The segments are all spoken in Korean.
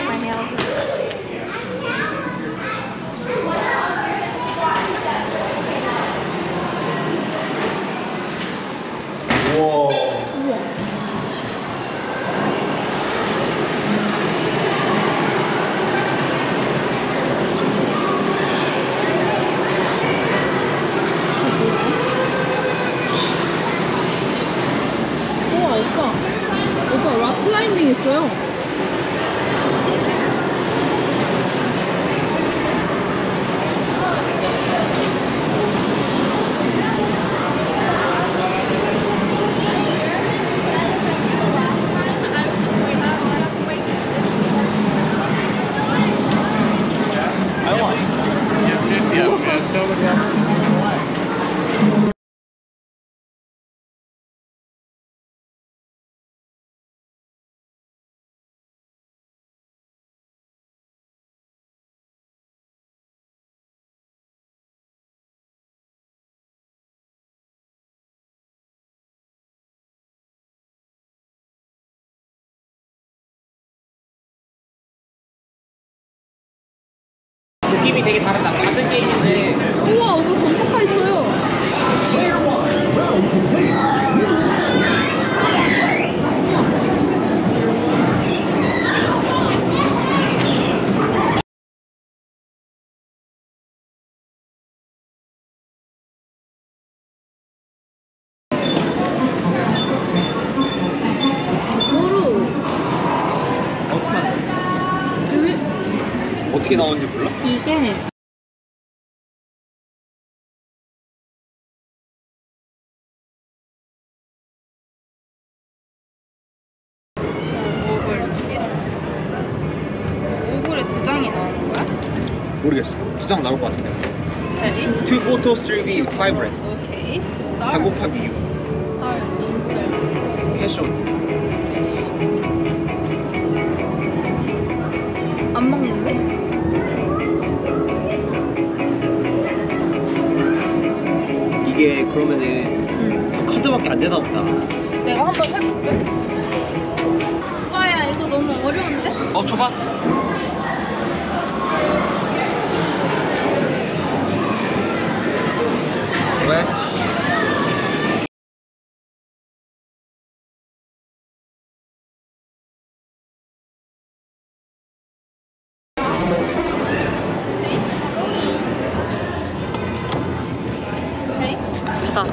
get my nails. 우와. 우와 오빠 락 클라이밍 있어요. 느낌이 되게 다르다. 같은 게임인데. 우와 오빠 범퍼카 있어요. 어떻게 나오는지 몰라? 이게 오글에 2장이 나오는 거야? 모르겠어. 2장 나올 것 같은데. Ready? 2 photos to be vibrant. 오케이. 4 Start. 곱하기 6. Start. Insert. 캐션. 안 먹는데? 이게 그러면은 카드밖에 안 되나 보다. 내가 한번 해볼게. 오빠야 이거 너무 어려운데? 줘봐. 왜? 오케이. 하다.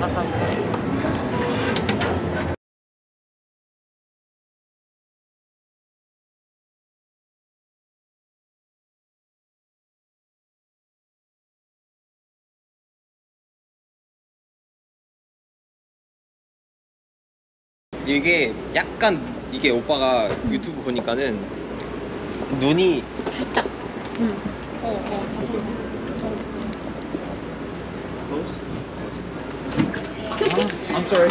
이게 약간 이게 오빠가 유튜브 보니까는 눈이 살짝 다 잘못했어. close? I'm sorry.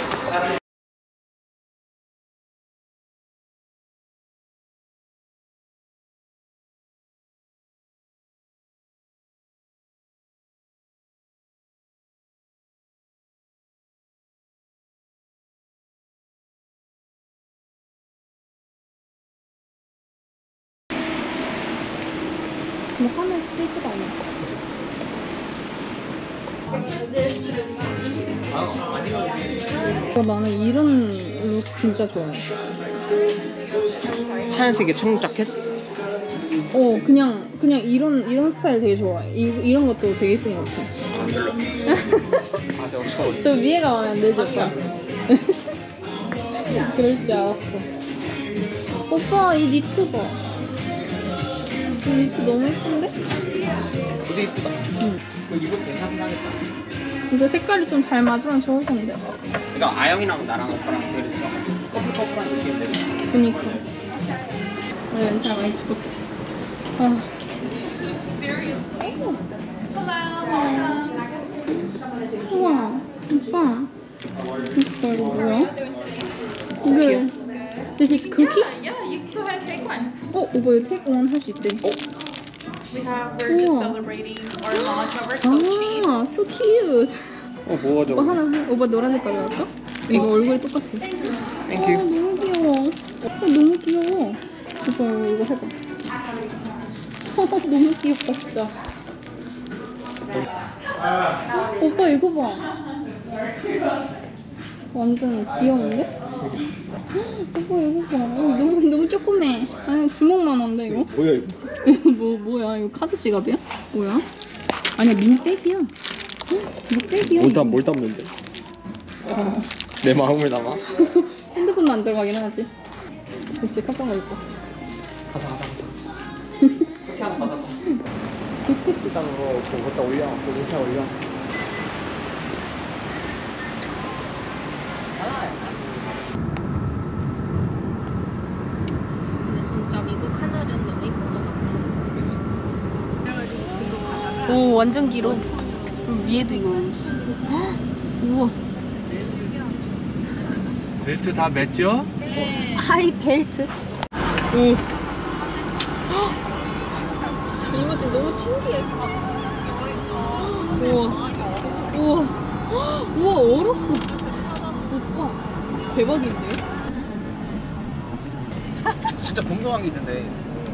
뭐 하늘 스테이크도 아니야. 나는 이런 룩 진짜 좋아해. 하얀색의 청록 자켓? 그냥 이런 스타일 되게 좋아해. 이런 것도 되게 예쁜 것 같아. 저 위에가 마음에 안 들지 오빠? 그럴 줄 알았어. 오빠 이 니트 봐. 이 니트 너무 예쁜데? 되게 이쁘다. 응. 이거 괜찮긴 하겠다. 근데 색깔이 좀 잘 맞으면 좋을 텐데. 그러니까 아영이랑 나랑 오빠랑 되게 커플한 느낌인데. 그니까. 멘탈 많이 죽었지. 아. 우와, 오빠. 이거 뭐야? 이게 This is cookie? Yeah, you can go ahead and take one. 오빠 이거 take one 할 수 있대. We're just celebrating our launch of our Coach cheese. So cute. 뭐가 저거? 오빠 하나 오빠 노란색 가져갈까? 이거 얼굴이 똑같아. Thank you. 너무 귀여워. 너무 귀여워. 오빠 이거 해봐. 너무 귀엽다 진짜. 오빠 이거 봐. 완전 귀여운데? 오빠 이거 봐. 너무 조그매. 아니 주먹만 한데 이거? 뭐야 이거? 이거 뭐야? 이거 카드 지갑이야? 뭐야? 아니야 미니백이야. 미니백이야. 뭘 담는데? 어. 내 마음을 담아? 핸드폰은 안 들어가긴 하지. 그치 깜짝 놀랐다. 가자. 그냥 받아. 일단으로 그거 올려. 인스타 올려. 근데 진짜 미국 하늘은 너무 이쁜 것 같아. 오 완전 길어. 위에도 이거 있어. 우와. 벨트 다 맸죠? 하이 벨트. 오. 진짜 이모진 너무 신기해. 우와 얼었어. 오빠 대박인데요? 진짜 궁금한 게 있는데.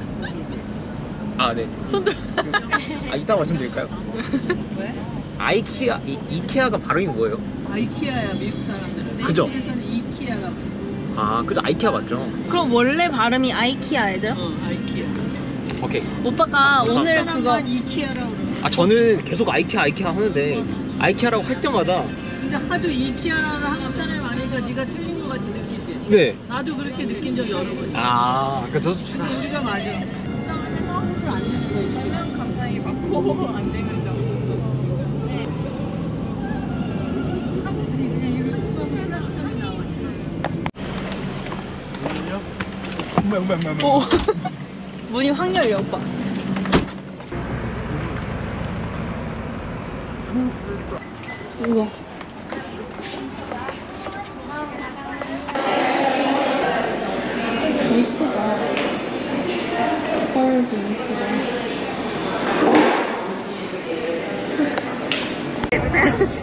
아 네. 손들. 아 이따 말씀드릴까요? 왜? 이케아가 발음이 뭐예요? 아이키아야 미국 사람들은. 그죠? 한국에서는 이키아가. 아 그죠 아이케아 맞죠? 그럼 원래 발음이 아이키아예죠? 아이키아. 오케이. 오빠가 오늘 그거 사람만 이키아라고 그러네. 아 저는 계속 아이케아 하는데 아이케아라고 할 때마다 근데 하도 이키아라는 한국 사람이 많으니까 네가 틀린 것 같이 느끼지. 네. 나도 그렇게 느낀 적이 여러 번 있어. 아 그러니까 저도 제가 근데 우리가 맞아. 안 되는 거 있지. 감상이 받고 안 되는 점. 아니 그냥 이거 뚜껑을 놨더니 나왔어. 오. 문이 확 열려 오빠. 우와. 이쁘다. 서울도 이쁘다.